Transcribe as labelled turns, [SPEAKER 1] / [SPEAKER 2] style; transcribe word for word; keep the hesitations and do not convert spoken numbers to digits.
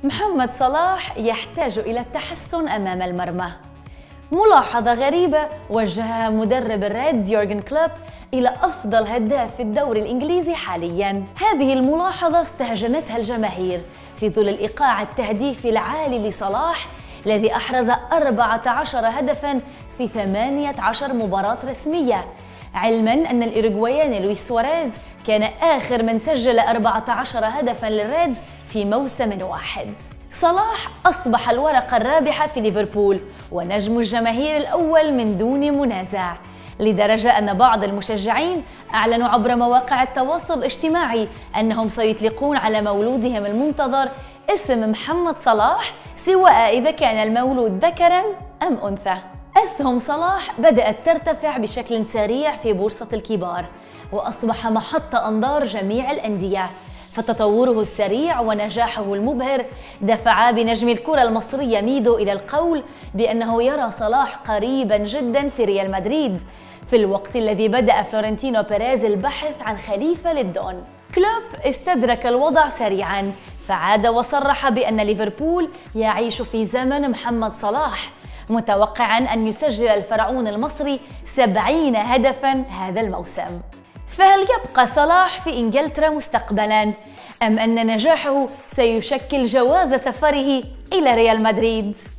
[SPEAKER 1] محمد صلاح يحتاج إلى التحسن أمام المرمى. ملاحظة غريبة وجهها مدرب الريدز يورغن كلوب إلى أفضل هداف في الدوري الإنجليزي حالياً. هذه الملاحظة استهجنتها الجماهير في ظل الإيقاع التهديفي العالي لصلاح الذي أحرز أربعة عشر هدفاً في ثمانية عشر مباراة رسمية، علماً أن الإيروغواياني لويس سواريز كان آخر من سجل أربعة عشر هدفاً للريدز في موسم واحد. صلاح أصبح الورقة الرابحة في ليفربول ونجم الجماهير الأول من دون منازع، لدرجة أن بعض المشجعين أعلنوا عبر مواقع التواصل الاجتماعي أنهم سيطلقون على مولودهم المنتظر اسم محمد صلاح، سواء إذا كان المولود ذكراً أم أنثى. أسهم صلاح بدأت ترتفع بشكل سريع في بورصة الكبار، وأصبح محط أنظار جميع الأندية، فتطوره السريع ونجاحه المبهر دفعا بنجم الكرة المصرية ميدو إلى القول بأنه يرى صلاح قريباً جداً في ريال مدريد، في الوقت الذي بدأ فلورنتينو بيريز البحث عن خليفة للدون. كلوب استدرك الوضع سريعاً، فعاد وصرح بأن ليفربول يعيش في زمن محمد صلاح، متوقعاً أن يسجل الفرعون المصري سبعين هدفاً هذا الموسم. فهل يبقى صلاح في إنجلترا مستقبلاً؟ أم أن نجاحه سيشكل جواز سفره إلى ريال مدريد؟